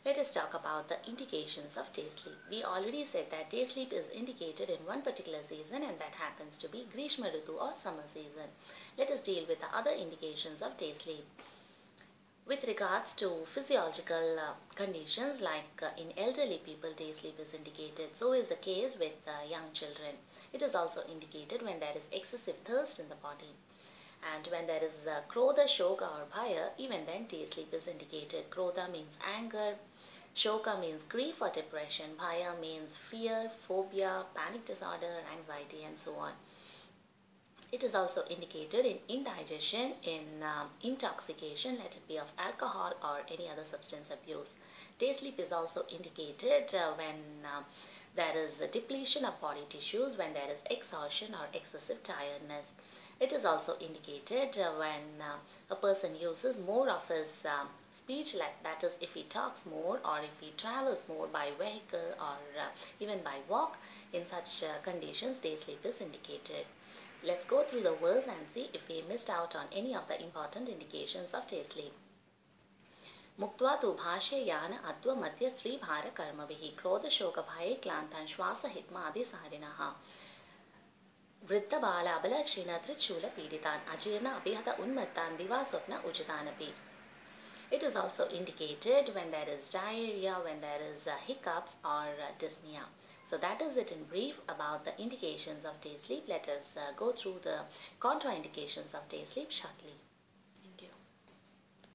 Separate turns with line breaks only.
Let us talk about the indications of day sleep. We already said that day sleep is indicated in one particular season, and that happens to be Grishma Ritu or summer season. Let us deal with the other indications of day sleep. With regards to physiological conditions, like in elderly people, day sleep is indicated. So is the case with young children. It is also indicated when there is excessive thirst in the body. And when there is krodha, shoka or bhaya, even then day sleep is indicated. Krodha means anger, shoka means grief or depression, bhaya means fear, phobia, panic disorder, anxiety, and so on. It is also indicated in indigestion, in intoxication, let it be of alcohol or any other substance abuse. Day sleep is also indicated when there is a depletion of body tissues, when there is exhaustion or excessive tiredness. It is also indicated when a person uses more of his speech, like that is if he talks more or if he travels more by vehicle or even by walk. In such conditions, day sleep is indicated. Let's go through the verse and see if we missed out on any of the important indications of day sleep. मुक्त्वा तु भाष्ययान अद्व मध्य स्त्री भार कर्मभिः क्रोध शोक भये क्लान्तान् श्वास हित्मादिसारिणः वृद्ध बाला अबल क्षीण त्रिशूल पीडितान् अजीर्ण अभिहत उन्मत्तान् दिवा स्वप्न उचितानपि. It is also indicated when there is diarrhea, when there is hiccups or dyspnea. So that is it in brief about the indications of day sleep. Let us go through the contraindications of day sleep shortly.